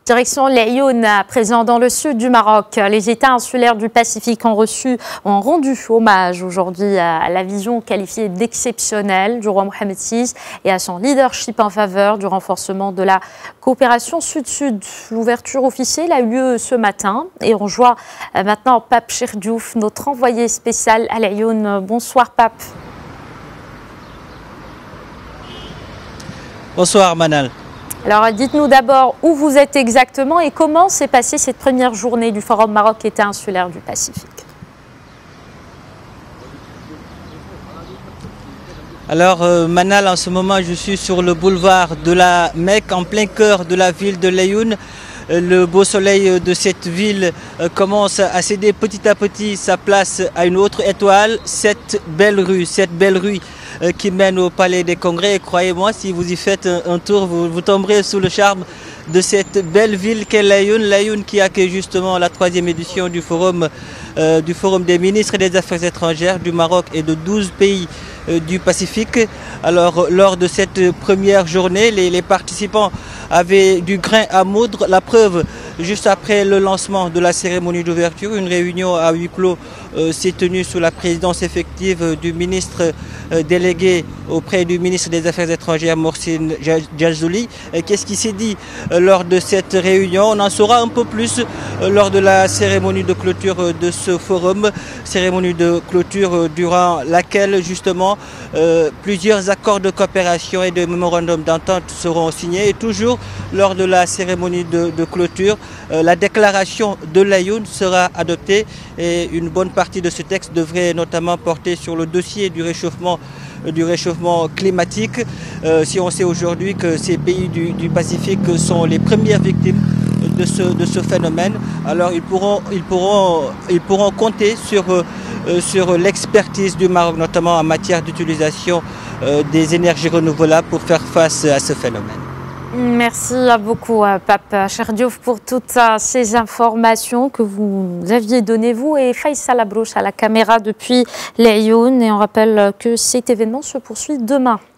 Direction l'Aïoun, présent dans le sud du Maroc. Les États insulaires du Pacifique ont rendu hommage aujourd'hui à la vision qualifiée d'exceptionnelle du roi Mohamed VI et à son leadership en faveur du renforcement de la coopération sud-sud. L'ouverture officielle a eu lieu ce matin et on rejoint maintenant Pape Cherdiouf, notre envoyé spécial à l'Aïoun. Bonsoir Pape. Bonsoir Manal. Alors dites-nous d'abord où vous êtes exactement et comment s'est passée cette première journée du Forum Maroc-États insulaires du Pacifique. Alors Manal, en ce moment je suis sur le boulevard de la Mecque, en plein cœur de la ville de l'Aïoun. Le beau soleil de cette ville commence à céder petit à petit sa place à une autre étoile, cette belle rue qui mène au Palais des Congrès. Et croyez-moi, si vous y faites un tour, vous tomberez sous le charme de cette belle ville qu'est l'Aïoun. L'Aïoun qui accueille justement la 3e édition du forum des ministres des Affaires étrangères du Maroc et de 12 pays du Pacifique. Alors lors de cette première journée, les participants avaient du grain à moudre. La preuve, juste après le lancement de la cérémonie d'ouverture, une réunion à huis clos s'est tenue sous la présidence effective du ministre délégué auprès du ministre des Affaires étrangères, Mohsin Jazzouli. Qu'est-ce qui s'est dit lors de cette réunion? On en saura un peu plus lors de la cérémonie de clôture de ce forum, cérémonie de clôture durant laquelle justement plusieurs accords de coopération et de mémorandums d'entente seront signés. Et toujours lors de la cérémonie de clôture, la déclaration de l'Aïoun sera adoptée et une bonne partie de ce texte devrait notamment porter sur le dossier du réchauffement climatique. Si on sait aujourd'hui que ces pays du Pacifique sont les premières victimes de ce phénomène, alors ils pourront compter sur l'expertise du Maroc, notamment en matière d'utilisation des énergies renouvelables pour faire face à ce phénomène. Merci beaucoup Pape Cherdiouf pour toutes ces informations que vous aviez données, vous et Faisal Abrouche à la caméra depuis l'Aïoun. Et on rappelle que cet événement se poursuit demain.